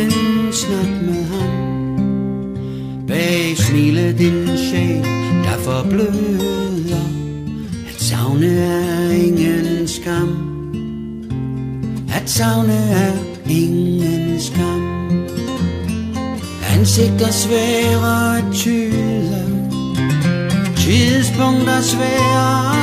en snak med ham. Bag smilet din sjæl, der forbløder. At savne er ingen skam. At savne er ingen skam. Ansigter svære at tyde, tidspunkter svære